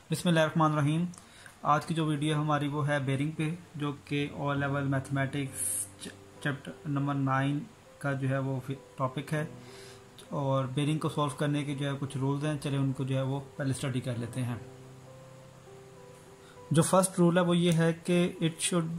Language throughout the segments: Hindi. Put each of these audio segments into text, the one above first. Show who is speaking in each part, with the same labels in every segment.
Speaker 1: बिस्मिल्लाहिर्रहमानिर्रहीम। आज की जो वीडियो हमारी वो है बेरिंग पे, जो कि O level mathematics chapter number 9 का जो है वो टॉपिक है। और बेरिंग को सॉल्व करने के जो है कुछ रूल्स हैं, चले उनको जो है वो पहले स्टडी कर लेते हैं। जो फर्स्ट रूल है वो ये है कि it should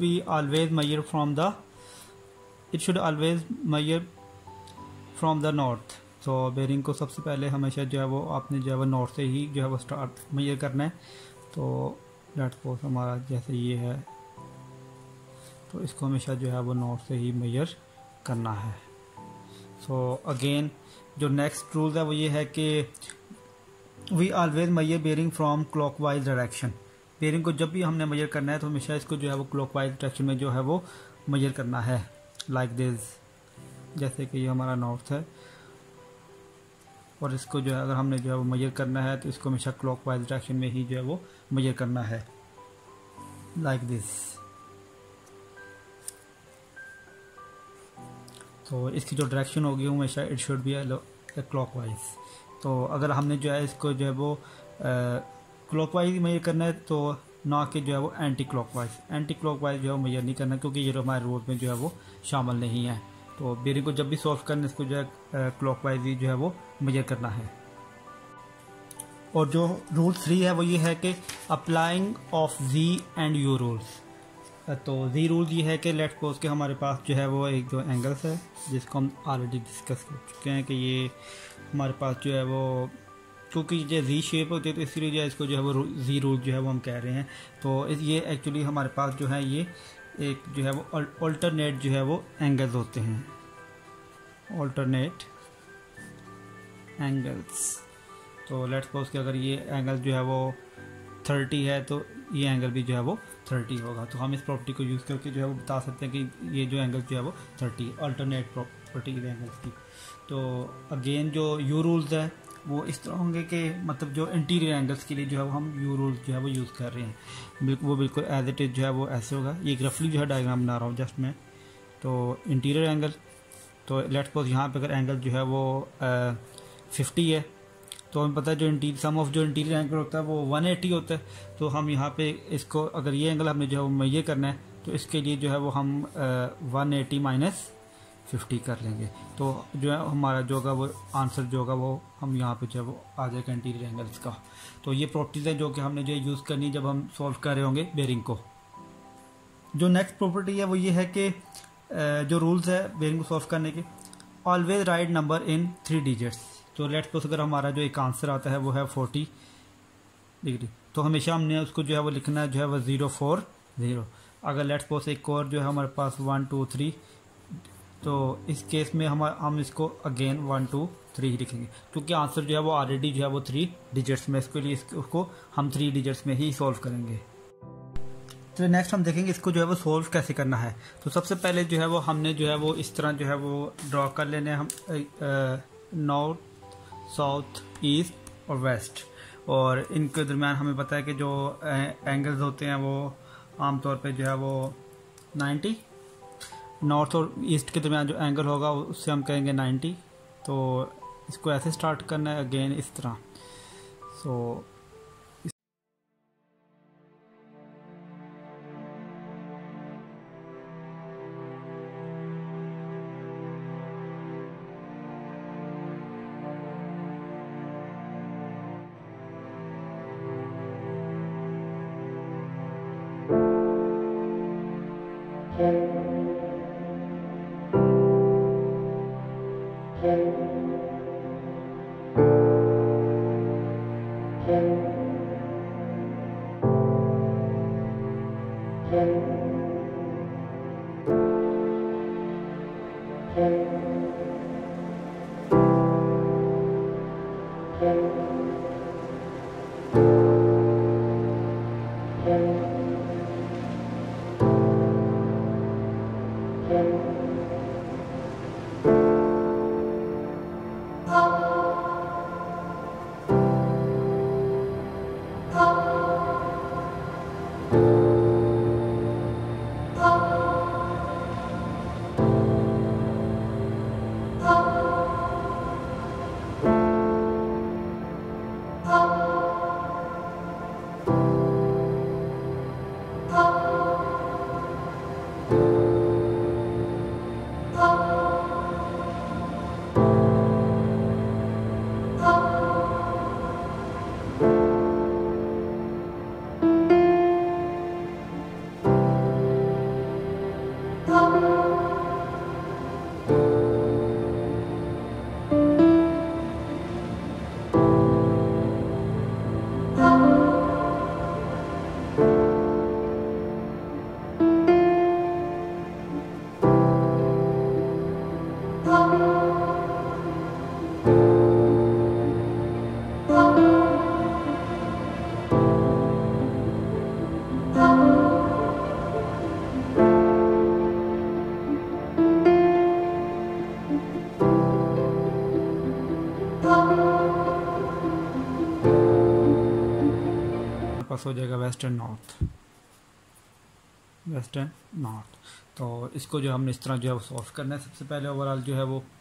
Speaker 1: always measure from the north. तो बेरिंग को सबसे पहले हमेशा जो है वो आपने जो है वो नॉर्थ से ही जो है वो स्टार्ट मेजर करना है। तो लेट्स सपोज हमारा जैसे ये है, तो इसको हमेशा जो है वो नॉर्थ से ही मेजर करना है। सो अगेन जो नेक्स्ट रूल है वो ये है कि we always measure bearing from clockwise direction. Bearing को जब भी हमने मेजर करना है तो हमेशा इसको जो है वो क्लॉकवाइज डायरेक्शन में जो है वो मेजर करना है, लाइक दिस। जैसे कि ये हमारा नॉर्थ है और इसको जो है अगर हमने जो है वो मेजर करना है तो इसको हमेशा क्लॉकवाइज डायरेक्शन में ही जो है वो मेजर करना है, लाइक दिस। तो इसकी जो डायरेक्शन होगी हमेशा इट शुड बी क्लॉकवाइज। तो अगर हमने जो है इसको जो है वो क्लॉकवाइज मेजर करना है तो ना कि जो है वो एंटी क्लॉकवाइज जो है मेजर नहीं करना, क्योंकि ये जो हमारे रूल में जो है वो शामिल नहीं है। तो बेरिंग को जब भी सॉल्व करना है इसको जो है क्लॉकवाइज ही जो है वो मेजर करना है। और जो रूल 3 है वो ये है कि applying of G and U rules. तो जी रूल ये है कि लेट्स सपोज के हमारे पास जो है वो एक जो एंगल्स है जिसको हम ऑलरेडी डिस्कस कर चुके हैं कि ये हमारे पास जो है वो, क्योंकि ये जी शेप होती है तो इसलिए जो है इसको जो है वो जी रूल जो है वो हम कह रहे हैं। तो ये एक्चुअली हमारे पास जो है ये एक जो है वो अल्टरनेट जो है वो एंगल्स होते हैं, अल्टरनेट एंगल्स। तो लेट्स सपोज कि अगर ये एंगल जो है वो 30 है तो ये एंगल भी जो है वो 30 होगा। तो हम इस प्रॉपर्टी को यूज़ करके जो है वो बता सकते हैं कि ये जो एंगल जो है वो 30 अल्टरनेट प्रॉपर्टी एंगल्स की। तो अगेन जो यू रूल्स है वो इस तरह होंगे कि मतलब जो इंटीरियर एंगल्स के लिए जो है वो हम यू रूल्स जो है वो यूज़ कर रहे हैं, वो बिल्कुल एज इट इज़ जो है वो ऐसे होगा। ये रफली जो है डायग्राम बना रहा हूँ जस्ट मैं। तो इंटीरियर एंगल, तो लेट्स सपोज यहाँ पे अगर एंगल जो है वो 50 है तो हमें पता है जो सम ऑफ जो इंटीरियर एंगल होता है वो 180 होता है। तो हम यहाँ पे इसको अगर ये एंगल हमने जो है वो मेजर करना है तो इसके लिए जो है वो हम 180 माइनस 50 कर लेंगे। तो जो है हमारा जो होगा वो आंसर जो होगा वो हम यहाँ पे जो है वो आ जाएगा इंटीरियर एंगल्स का। तो ये प्रॉपर्टीज़ है जो कि हमने जो यूज़ करनी जब हम सॉल्व कर रहे होंगे बेरिंग को। जो नेक्स्ट प्रॉपर्टी है वो ये है कि जो रूल्स है बेरिंग को सॉल्व करने के, always right number in 3 digits. तो लेट्स सपोज अगर हमारा जो एक आंसर आता है वो है 40 डिग्री, तो हमेशा हमने उसको जो है वो लिखना है जो है वो 040। अगर लेट्स सपोज एक और जो है हमारे पास 1 2 3, तो इस केस में हम इसको अगेन 1 2 3 ही लिखेंगे, क्योंकि आंसर जो है वो ऑलरेडी जो है वो 3 डिजिट्स में, इसके लिए उसको हम 3 डिजिट्स में ही सॉल्व करेंगे। तो नेक्स्ट हम देखेंगे इसको जो है वो सॉल्व कैसे करना है। तो सबसे पहले जो है वो हमने जो है वो इस तरह जो है वो ड्रॉ कर लेने हैं हम नॉर्थ साउथ ईस्ट और वेस्ट। और इनके दरमियान हमें पता है कि जो एंगल्स होते हैं वो आमतौर पे जो है वो 90, नॉर्थ और ईस्ट के दरमियान जो एंगल होगा उससे हम कहेंगे 90। तो इसको ऐसे स्टार्ट करना है अगेन इस तरह। सो पास हो जाएगा वेस्टर्न नॉर्थ, वेस्टर्न नॉर्थ। तो इसको जो हमने इस तरह जो है वो सॉल्व करना है। सबसे पहले ओवरऑल जो है वो